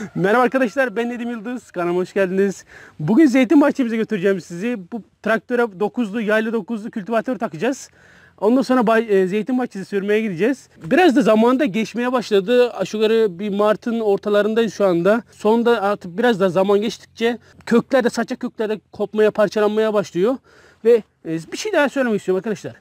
Merhaba arkadaşlar, ben Nedim Yıldız. Kanalıma hoş geldiniz. Bugün zeytin bahçemize götüreceğim sizi. Bu traktöre 9'lu, yaylı 9'lu kültivatör takacağız. Ondan sonra zeytin bahçesi sürmeye gideceğiz. Biraz da zamanda geçmeye başladı. Aşağı yukarı bir Mart'ın ortalarındayız şu anda. Sonunda artık biraz da zaman geçtikçe köklerde, saçak köklerde kopmaya, parçalanmaya başlıyor. Ve bir şey daha söylemek istiyorum arkadaşlar.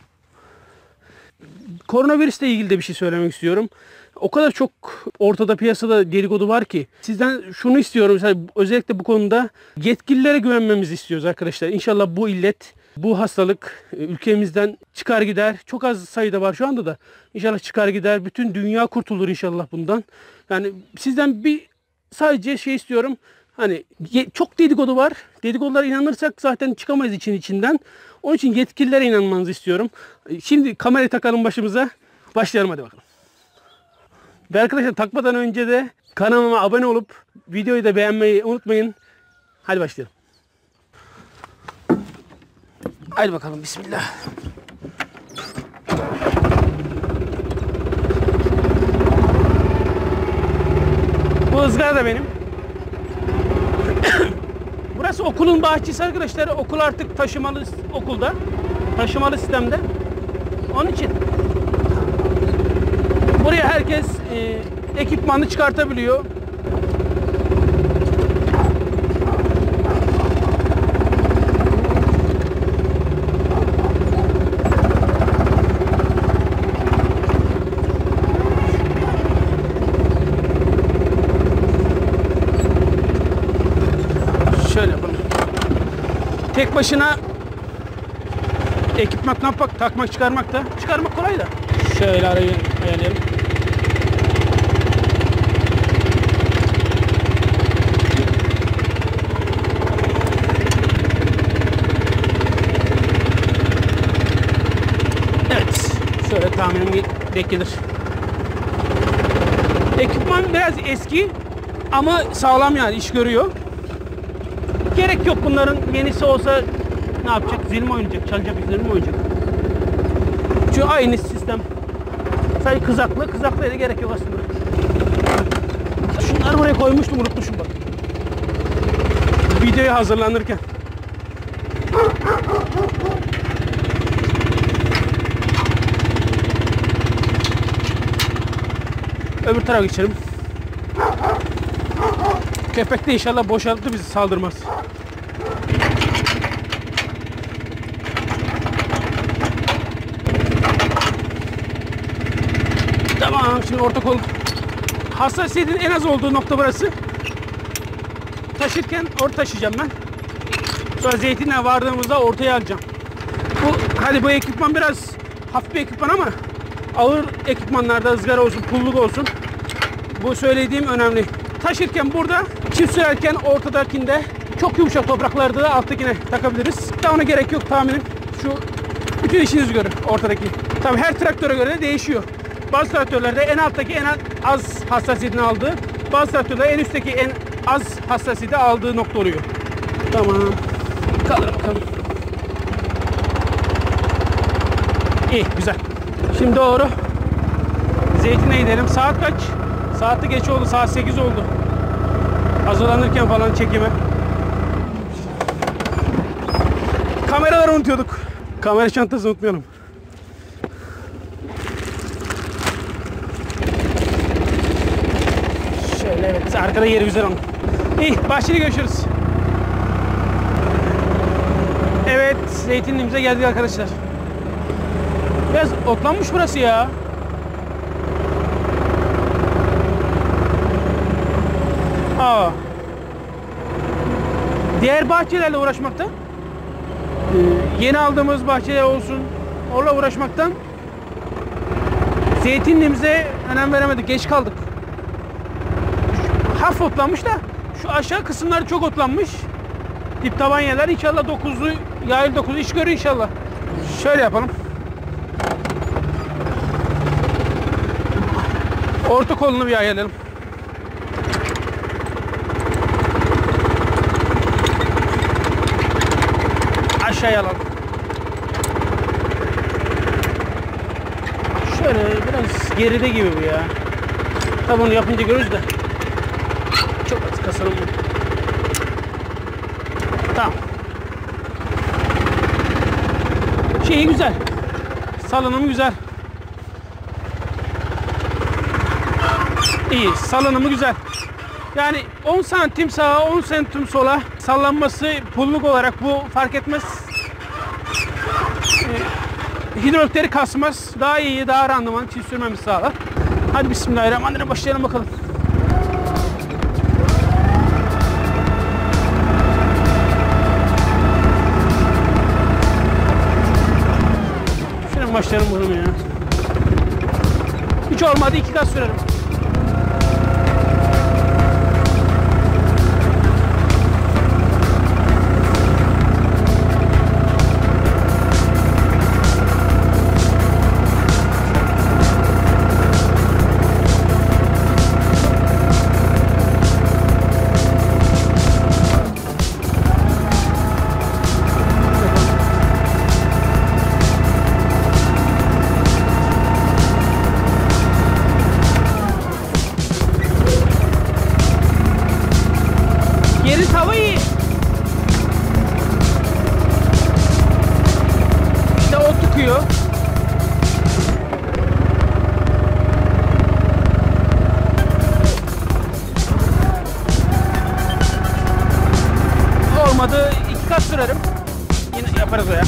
Koronavirüsle ilgili de bir şey söylemek istiyorum. O kadar çok ortada piyasada dedikodu var ki sizden şunu istiyorum. Özellikle bu konuda yetkililere güvenmemizi istiyoruz arkadaşlar. İnşallah bu illet, bu hastalık ülkemizden çıkar gider. Çok az sayıda var şu anda da. İnşallah çıkar gider. Bütün dünya kurtulur inşallah bundan. Yani sizden sadece şey istiyorum. Hani çok dedikodu var. Dedikodulara inanırsak zaten çıkamayız içinden. Onun için yetkililere inanmanızı istiyorum. Şimdi kamerayı takalım başımıza. Başlayalım hadi bakalım. Ve arkadaşlar takmadan önce de kanalıma abone olup videoyu da beğenmeyi unutmayın. Hadi başlayalım. Hadi bakalım, bismillah. Bu ızgara da benim. Burası okulun bahçesi arkadaşlar. Okul artık taşımalı okulda. Taşımalı sistemde. Onun için buraya herkes ekipmanı çıkartabiliyor. Şöyle yapalım. Tek başına ekipman takmak, çıkarmak kolay da. Şöyle arayı ayarlayalım. Evet. Şöyle tahminim denk gelir. Ekipman biraz eski ama sağlam, yani iş görüyor. Gerek yok, bunların yenisi olsa ne yapacak? Zil mi oynayacak? Çalacak, zil mi oynayacak? Çünkü aynı sistem. Sadece kızaklıya da gerek yok aslında. Şunları buraya koymuştum, unutmuşum bak. Videoya hazırlanırken. Öbür tarafa geçelim. Köpek de inşallah boşalttı, bizi saldırmaz. Tamam, şimdi orta kol. Hassasiyetin en az olduğu nokta burası. Taşırken orta taşıyacağım ben. Sonra zeytinle vardığımızda ortaya alacağım. Bu ekipman biraz hafif bir ekipman ama ağır ekipmanlarda, ızgara olsun, pulluk olsun, bu söylediğim önemli. Taşırken burada, çift sürerken ortadakinde, çok yumuşak topraklarda da alttakine takabiliriz. Daha ona gerek yok tahminim. Şu bütün işinizi görür ortadaki. Tabii her traktöre göre de değişiyor. Bazı traktörlerde en alttaki en az hassasiyetini aldığı, bazı traktörlerde en üstteki en az hassasiyeti aldığı nokta oluyor. Tamam. Kaldır bakalım. İyi, güzel. Şimdi doğru zeytine gidelim. Saat kaç? Saati geç oldu. Saat 8 oldu. Hazırlanırken falan çekime. Kameraları unutuyorduk. Kamera çantasını unutmayalım. Şöyle, evet. Arkada yeri güzel onun. İyi, bahçede görüşürüz. Evet, zeytinliğimize geldik arkadaşlar. Biraz otlanmış burası ya. Diğer bahçelerle uğraşmaktan, yeni aldığımız bahçeler olsun, orla uğraşmaktan zeytinliğimize önem veremedik, geç kaldık. Hafif otlanmış da şu aşağı kısımları çok otlanmış. Dip taban yerler inşallah 9'lu, yayıl 9'lu iş görür inşallah. Şöyle yapalım. Orta kolunu bir ayarlayalım. Aşağıya alalım. Şöyle biraz geride gibi bu ya. Tabi onu yapınca görürüz de. Çok az kasalım bunu. Tamam. Şeyi güzel. Salınım güzel. İyi. Salınımı güzel. Yani 10 santim sağa 10 santim sola sallanması pulluk olarak bu fark etmez. Hidrolikleri kasmaz. Daha iyi, daha randıman çift sürmemizi sağlar. Hadi bismillahirrahmanirrahim başlayalım bakalım. Şuradan başlayalım bakalım ya. Hiç olmadı 2 gaz sürerim. Geri tava iyi. İşte o tıkıyor. Olmadı 2 kat sürerim. Yine yaparız o ya.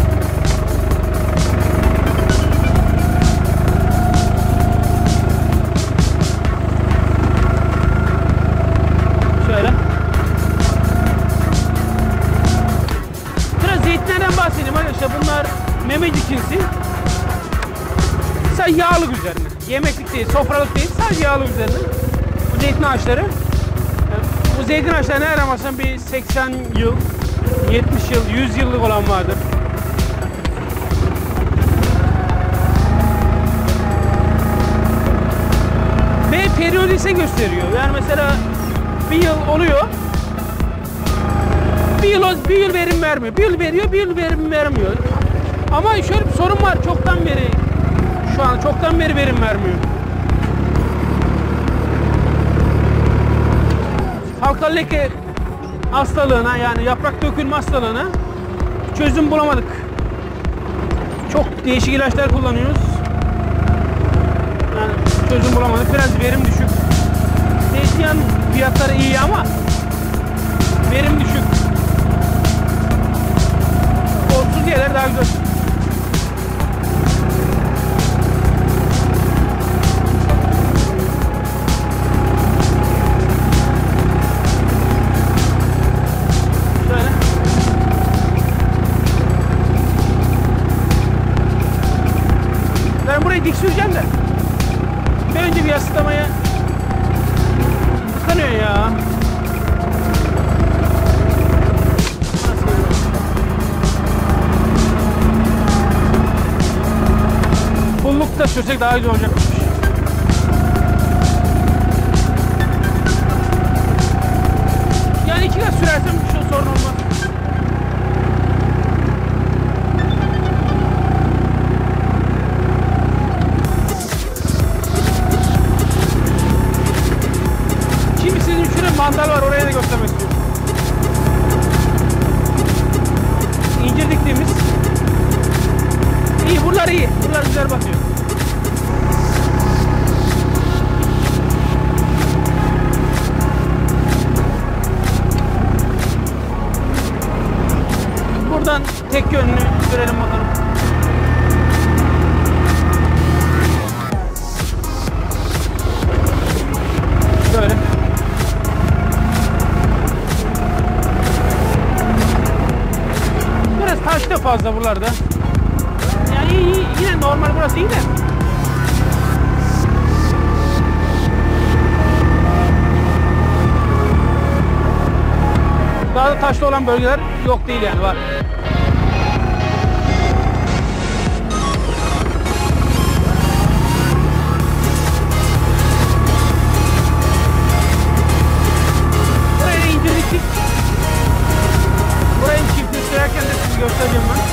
Şöyle. Zeytinlerden bahsedeyim arkadaşlar. Bunlar memecik cinsi. Sadece yağlık üzerine. Yemeklik değil, sofralık değil. Sadece yağlık üzerine. Bu zeytin ağaçları. Bu zeytin ağaçları ne aramazsan bir 80 yıl, 70 yıl, 100 yıllık olan vardır. Ve periyodise gösteriyor. Yani mesela bir yıl oluyor. Bir yıl verim vermiyor. Bir yıl veriyor, bir yıl verim vermiyor. Ama şöyle bir sorun var. Çoktan beri verim vermiyor. Halkalı leke hastalığına, yani yaprak dökülme hastalığına çözüm bulamadık. Çok değişik ilaçlar kullanıyoruz. Yani çözüm bulamadık. Biraz verim düşük. Zeytinyağı fiyatları iyi ama verim düşük. Olsuz yerler daha güzel. Şöyle. Ben burayı dik süreceğim de. Bir önce bir yaslamaya tıkanıyor ya. Pullukta sürsek daha güzel olacakmış. Yani 2 gaz sürersem şu sorun olmaz. Şimdi sizin şurada mandal var, oraya da göstermek istiyorum. İncir diktiğimiz. İyi, buralar iyi. Buralar güzel batıyor. Buradan tek yönlü sürelim bakalım. Böyle. Biraz taş da fazla buralarda. Yani iyi, yine normal burası iyi de. Daha da taşlı olan bölgeler yok değil yani, var. Burayı da indirdik. Burayı çiftlik sürerken de size göstereceğim ben.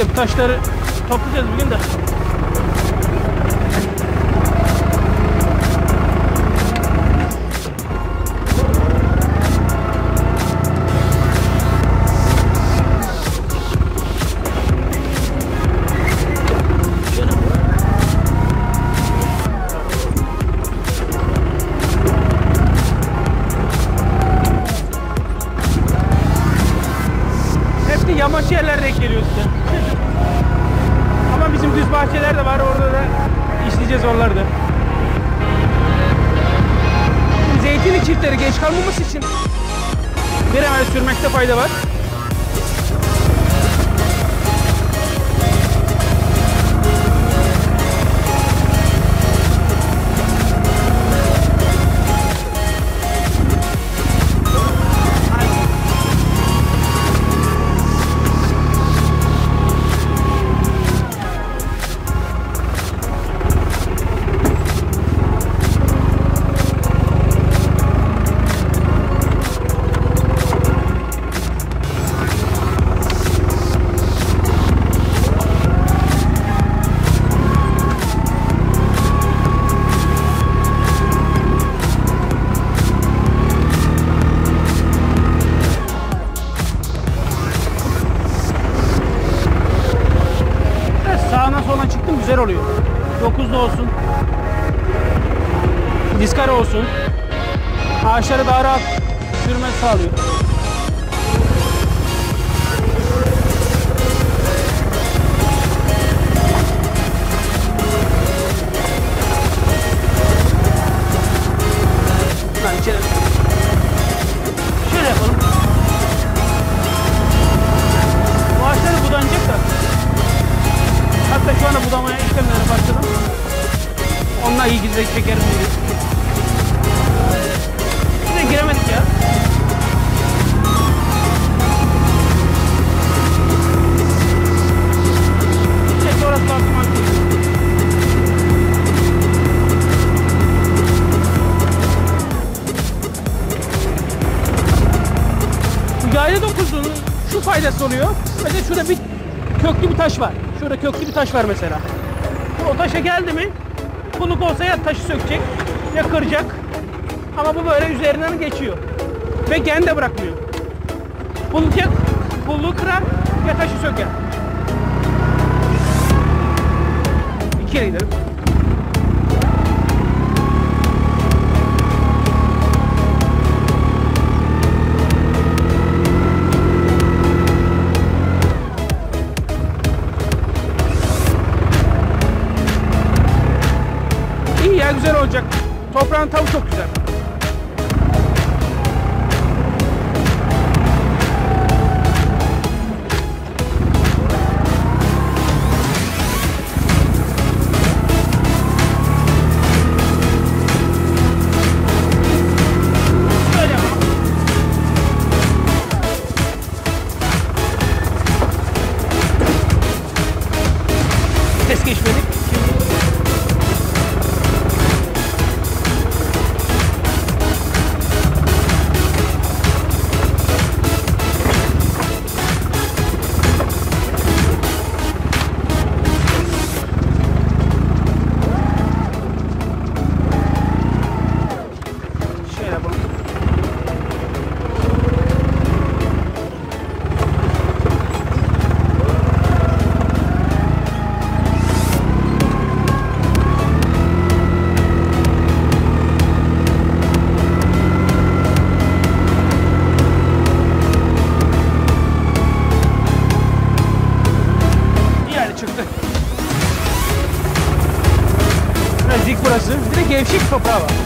İşte bu taşları toplayacağız bugün de. Yamaç yerler denk geliyor size. Ama bizim düz bahçeler de var, orada da işleyeceğiz onları da. Zeytinlik çiftleri geç kalmaması için bir hemen sürmekte fayda var. Soldan çıktım, güzel oluyor. 9'da olsun, diskara olsun, ağaçları daha rahat sürmesi sağlıyor. Lan içeri. Şöyle yapalım. Bu ağaçları budanacak da. Hatta şu anda budamaya işlemlerine başladım. Onunla iyi gizli çekerim diye. Şuraya giremedik ya. Neyse orası artık. Yayla 9'un şu faydası oluyor. Mesela şurada bir köklü bir taş var. Şurada köklü bir taş var mesela. O taşa geldi mi, pulluk olsa ya taşı sökecek ya kıracak. Ama bu böyle üzerinden geçiyor. Ve gen de bırakmıyor. Pulluk ya pulluğu kırar ya taşı söker. İkiye gidelim. Güzel olacak. Toprağın tavuğu çok güzel. Böyle ama. Ses geçmedik. Dik burası. Bir de gevşek toprağı var.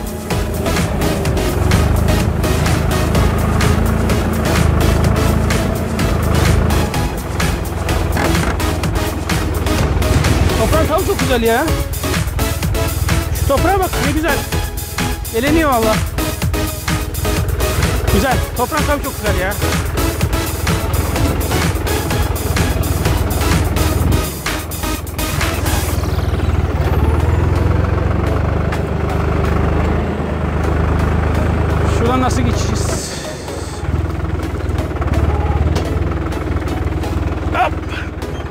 Toprağın tavuğu çok güzel ya. Şu toprağa bak ne güzel. Eleniyor valla. Güzel. Toprağın tavuğu çok güzel ya. Şuradan nasıl geçeceğiz? Hop.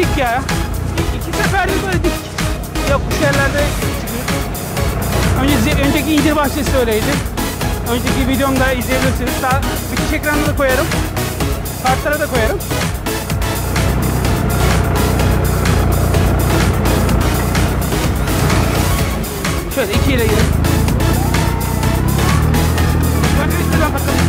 dik ya. İki seferdir böyle dik. Yokuş yerlerde çıkıyor. Önceki incir bahçesi öyleydi. Önceki videomda izleyebilirsiniz. Daha bitiş ekranını da koyarım. Kartlara da koyarım. Şöyle 2 ile gidelim. Şöyle üstüne bakalım.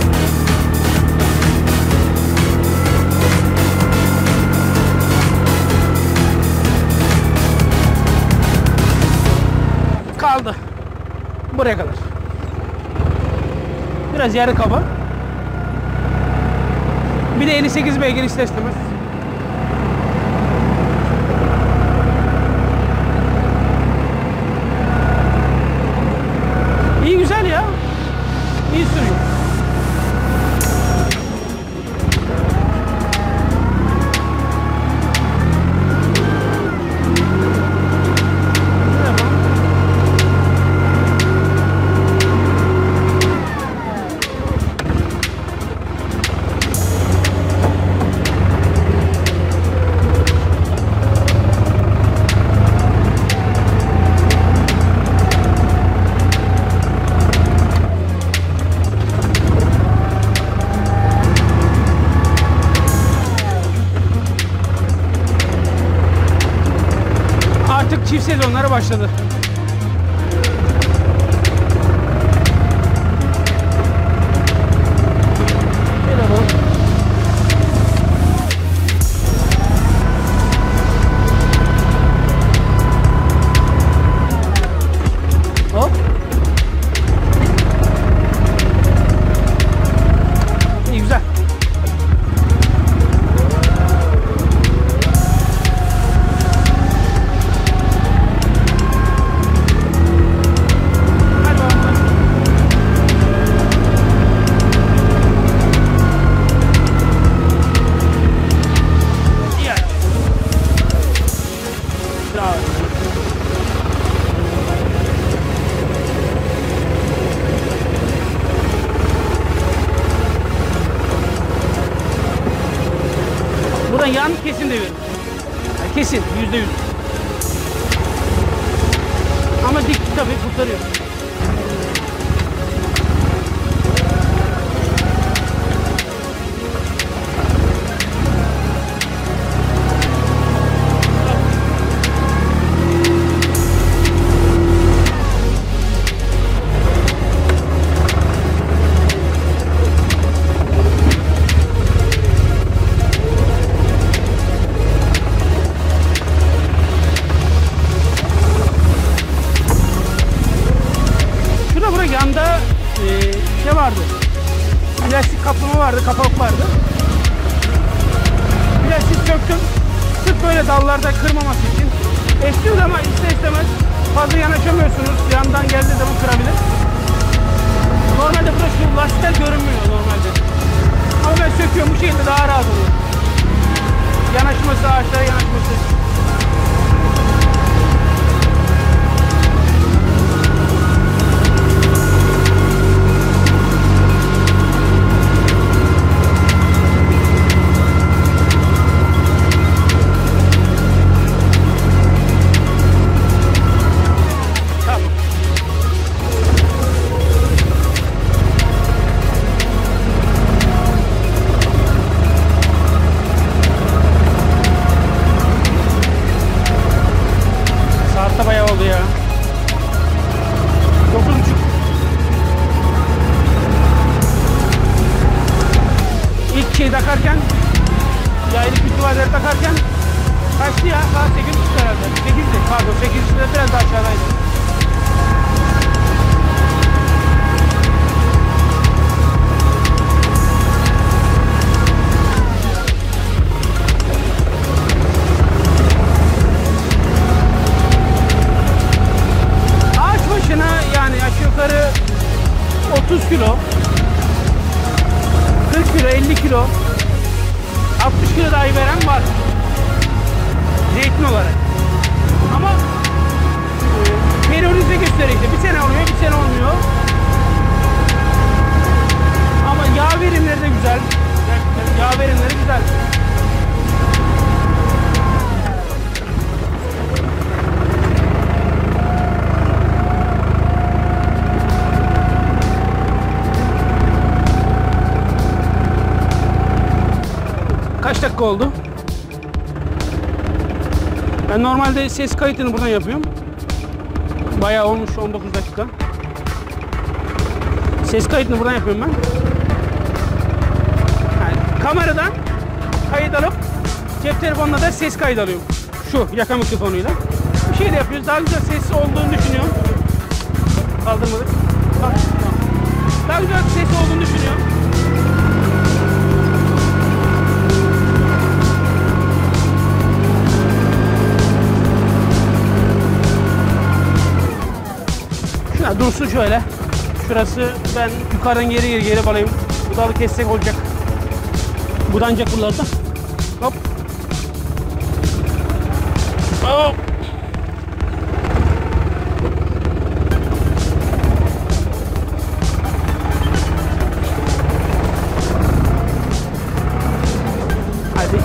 Kaldı. Buraya kadar. Biraz yarı kaba. Bir de 58 beygir ister istemez. İyi, güzel ya. İyi sürüyor. Çift sezonları başladı. Hop. İyi, güzel. Buradan yan kesin devir. Yani kesin %100. Ama dik tabii kurtarıyor. Yanda şey vardı. Plastik kaplama vardı, kapak vardı. Plastik söktüm. Sırf böyle dallarda kırmaması için. Eskiyor ama ister istemez fazla yanaşamıyorsunuz. Yandan geldiği zaman kırabilir. Normalde burada şu lastikler görünmüyor normalde. Ama ben söküyorum, bu şekilde daha rahat oluyor. Yanaşması, ağaçlara yanaşması. Saatte bayağı oldu ya. 9.30. İlk şey takarken, yaylık mütevazıları takarken kaçtı ya? Saat 8.30 herhalde. 8'di, pardon 8'de biraz daha aşağıdaydı. Yani aşağı yukarı 30 kilo, 40 kilo, 50 kilo, 60 kilo dahi veren var. Zeytin olarak. Ama periodize gösteriyor işte. Bir sene oluyor, bir sene olmuyor. Ama yağ verimleri de güzel. Gerçekten yağ verimleri güzel. dakika oldu. Ben normalde ses kayıtını buradan yapıyorum. Bayağı olmuş 19 dakika. Ses kayıtını buradan yapıyorum ben. Yani kameradan kayıt alıp cep telefonuna da ses kaydı alıyorum. Şu yaka mikrofonuyla. Bir şey de yapıyoruz. Daha güzel sesi olduğunu düşünüyorum. Kaldırmadık. Bak. Daha güzel sesi olduğunu düşünüyorum. Şuna dursun şöyle. Şurası ben yukarıdan geri balayım. Bu dalı kessek olacak. Budanacak buralarda. Hop. Hop. Hadi.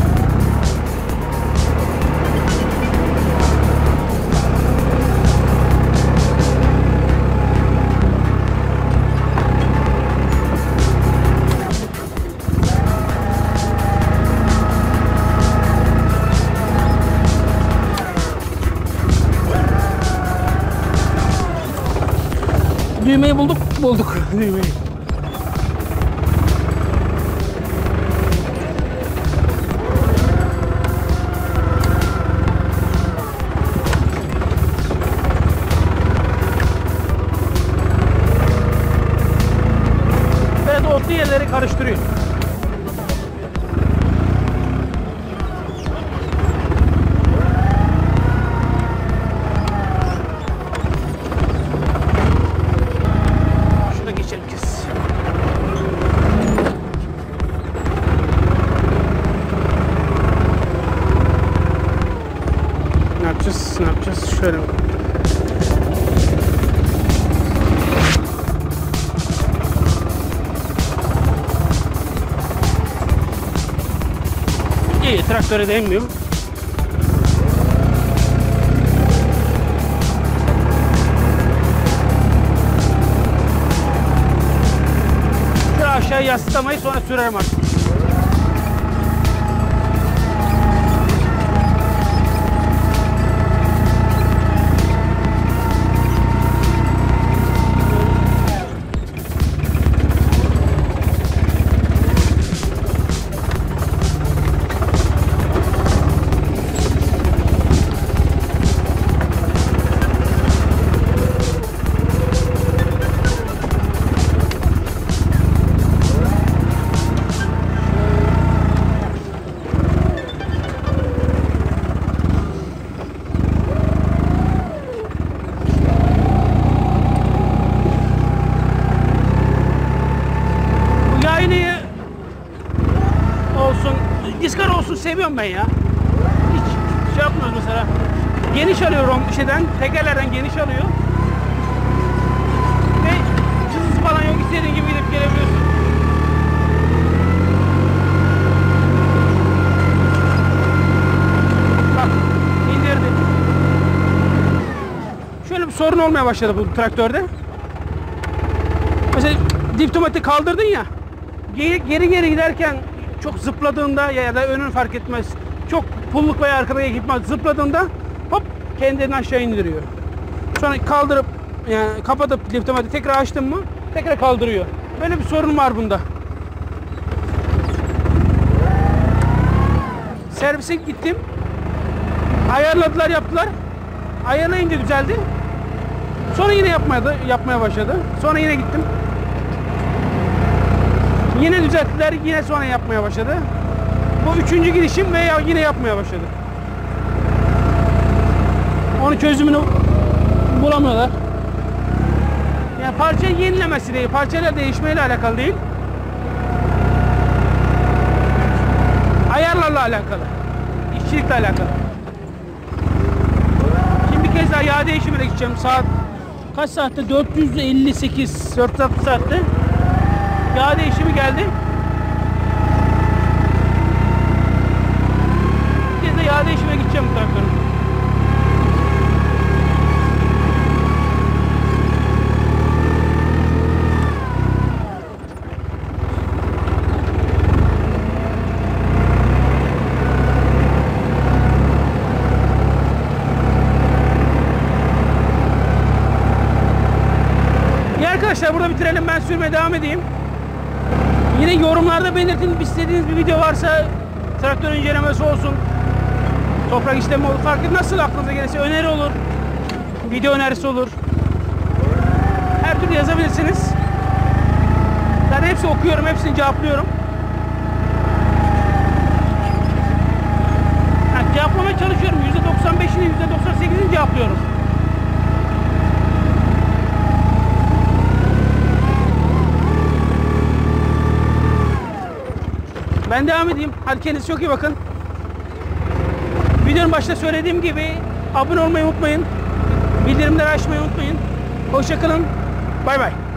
Düğmeyi bulduk düğmeyi. Ve otlu yerleri karıştırıyor. Ne yapacağız? Şöyle. İyi, traktöre değmiyor. Şöyle aşağı yaslamayı sonra sürerim artık. Diskar olsun seviyorum ben ya. Hiç şey yapmıyoruz mesela. Geniş alıyor tekerlerden geniş alıyor. Ve çizgisi falan yok. İstediğin gibi gidip gelebiliyorsun. Bak indirdi. Şöyle bir sorun olmaya başladı bu traktörde. Mesela diptomati kaldırdın ya. Geri giderken çok zıpladığında ya da önün fark etmez. Çok pulluk veya arkada gitmez. Zıpladığında hop kendini aşağı indiriyor. Sonra kaldırıp yani kapatıp liftomati tekrar açtın mı tekrar kaldırıyor. Böyle bir sorun var bunda. Servise gittim. Ayarladılar, yaptılar. Ayarlayınca düzeldi. Sonra yine yapmaya başladı. Sonra yine gittim. Yine düzelttiler, yine sonra yapmaya başladı. Bu üçüncü gidişim ve yine yapmaya başladı. Onun çözümünü bulamıyorlar. Yani parça yenilemesi değil, parçayla değişmeyle alakalı değil. Ayarlarla alakalı. İşçilikle alakalı. Şimdi bir kez daha yağ değişimine gideceğim. Saat kaç saatte? 458, 460 saatte. Yağ değişimi geldi. Bir kez de yağ değişime gideceğim bu traktörün. Arkadaşlar burada bitirelim. Ben sürmeye devam edeyim. Yine yorumlarda belirtin, istediğiniz bir video varsa, traktör incelemesi olsun, toprak işlemi olur, farklı nasıl aklınıza gelirse, öneri olur, video önerisi olur. Her türlü yazabilirsiniz. Ben hepsi okuyorum, hepsini cevaplıyorum. Cevaplamaya çalışıyorum. %95'ini, %98'ini cevaplıyorum. Ben devam edeyim. Hadi kendinize çok iyi bakın. Videonun başta söylediğim gibi abone olmayı unutmayın. Bildirimleri açmayı unutmayın. Hoşça kalın. Bay bay.